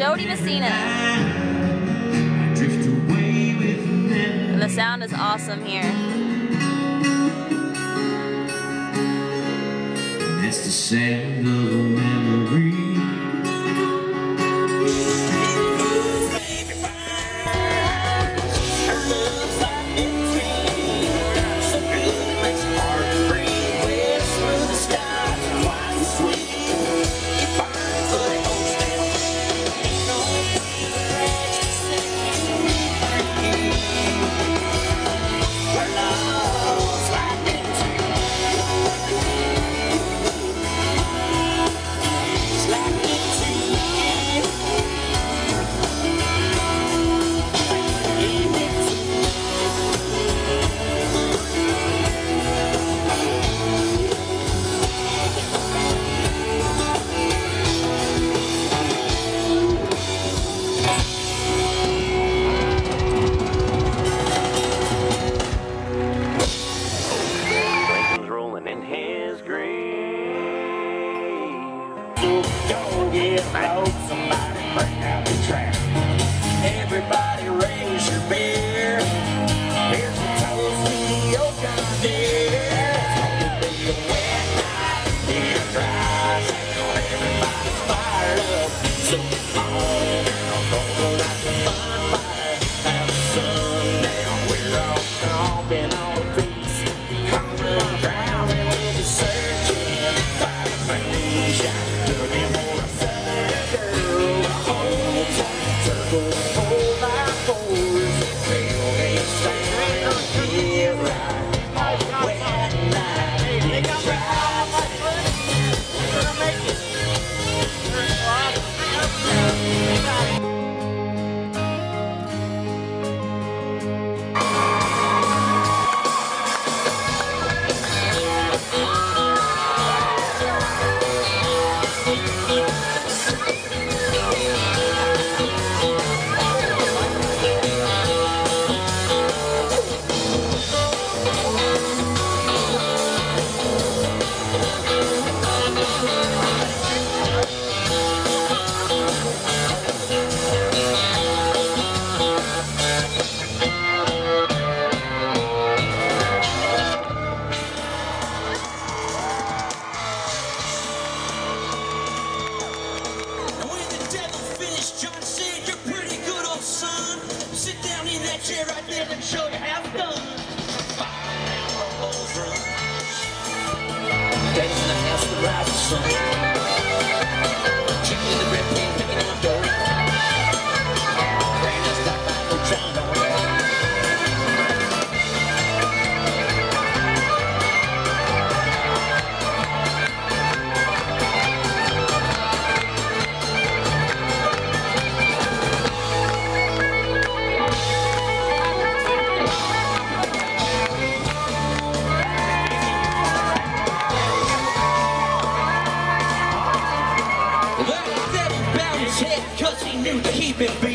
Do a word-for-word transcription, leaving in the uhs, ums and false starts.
Jody Messina. And the sound is awesome here. It's the sound of a memory. Somebody bring out the track. Everybody raise your beer. Here's a toast to your John Deere. It's gonna be a wet night in a dry town. Everybody's fired up. So come on, girl, gonna light the bonfire. Have the sun down. We're all stomping on the beach. Come on down and we'll be searching by the moonshine. Looking for a southern girl to hold tight. Circle four by fours. Railway stand here right on a wet night. They got right. We're gonna make it. John said, you're pretty good, old son. Sit down in that chair right there and show you how it's done. Fire down the Bulls Run. Days in the house with the rising sun. Chicken in the bread pan, picking on dough. Grand us stop by no trying to cause he knew to keep it big.